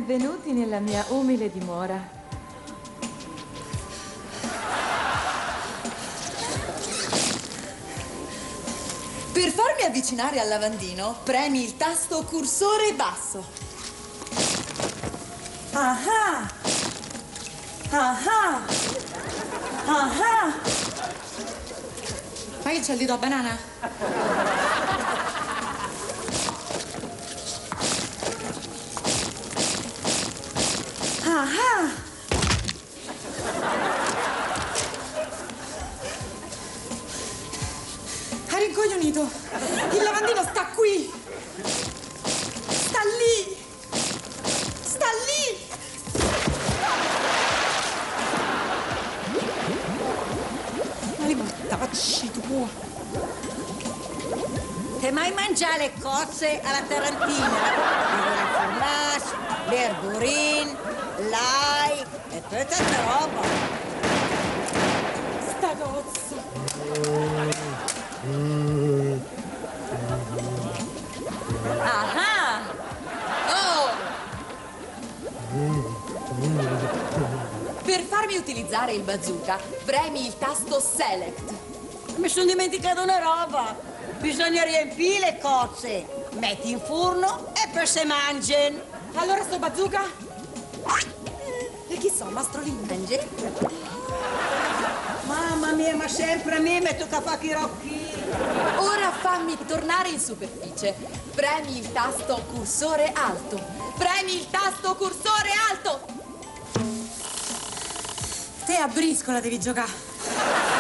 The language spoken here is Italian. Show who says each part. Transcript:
Speaker 1: Benvenuti nella mia umile dimora.
Speaker 2: Per farmi avvicinare al lavandino, premi il tasto cursore basso.
Speaker 3: Ah! Ah! Ah!
Speaker 2: Ma che c'è il dito a banana?
Speaker 3: Ah!
Speaker 2: Ha rincoglionito! Il lavandino sta qui! Sta lì! Sta lì! Ma li mortacci tu!
Speaker 3: Te mai mangiare le cozze alla tarantina? Il formaggio, l'erburin, l'ail e tutta questa roba.
Speaker 2: Sta cozza!
Speaker 3: Ah!
Speaker 2: Oh! Per farmi utilizzare il bazooka, premi il tasto Select.
Speaker 3: Mi sono dimenticato una roba. Bisogna riempire le cozze. Metti in forno e poi se mangiano.
Speaker 2: Allora sto bazooka? E chi so, Mastrolino?
Speaker 3: Mangi? Mamma mia, ma sempre a me mi tocca fare i rocchi.
Speaker 2: Ora fammi tornare in superficie. Premi il tasto cursore alto. Premi il tasto cursore alto.
Speaker 3: Te a briscola devi giocare.